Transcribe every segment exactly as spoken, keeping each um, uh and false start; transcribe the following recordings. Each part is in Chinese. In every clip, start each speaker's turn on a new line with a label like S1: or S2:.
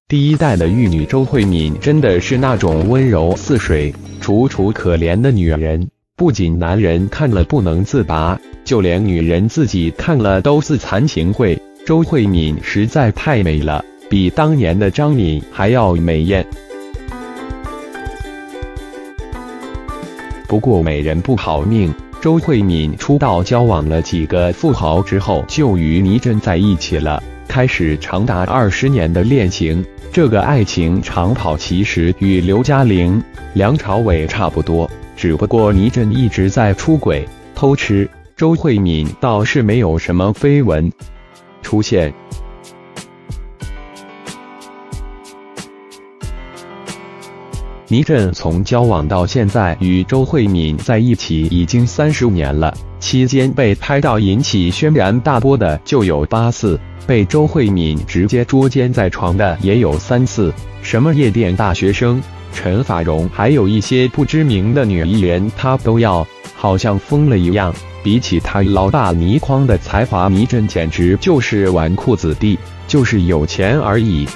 S1: 第一代的玉女周慧敏真的是那种温柔似水、楚楚可怜的女人，不仅男人看了不能自拔，就连女人自己看了都自惭形秽。周慧敏实在太美了，比当年的张敏还要美艳。不过美人不好命，周慧敏出道交往了几个富豪之后，就与倪震在一起了，开始长达二十年的恋情。这个爱情长跑其实与刘嘉玲、梁朝伟差不多，只不过倪震一直在出轨、偷吃，周慧敏倒是没有什么绯闻出现。倪震从交往到现在与周慧敏在一起已经三十年了，期间被拍到引起轩然大波的就有八次，被周慧敏直接捉奸在床的也有三次，什么夜店大学生、陈法蓉，还有一些不知名的女艺人他都要，好像疯了一样。比起他老爸倪匡的才华，倪震简直就是纨绔子弟，就是有钱而已。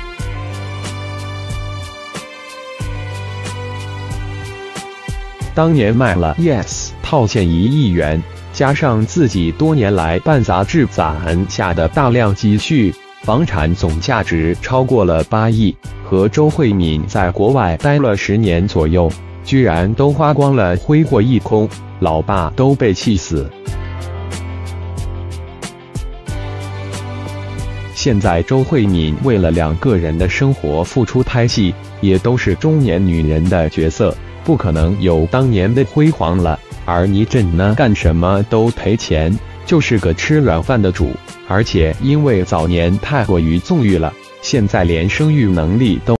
S1: 当年卖了 Yes 套现一亿元，加上自己多年来办杂志攒下的大量积蓄，房产总价值超过了八亿，和周慧敏在国外待了十年左右，居然都花光了，挥霍一空，老爸都被气死。现在周慧敏为了两个人的生活付出拍戏，也都是中年女人的角色，不可能有当年的辉煌了。而倪震呢，干什么都赔钱，就是个吃软饭的主，而且因为早年太过于纵欲了，现在连生育能力都